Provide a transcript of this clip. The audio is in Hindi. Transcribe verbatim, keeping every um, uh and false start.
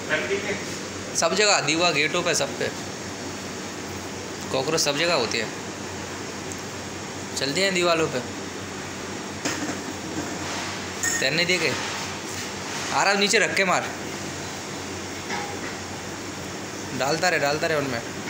सब जगह, दीवा, गेटों पे, सब पे कॉकरोच सब जगह होती है, चलती हैं दीवारों पे। तैरने देखे आ रहा, नीचे रख के मार, डालता रहे डालता रहे उनमें।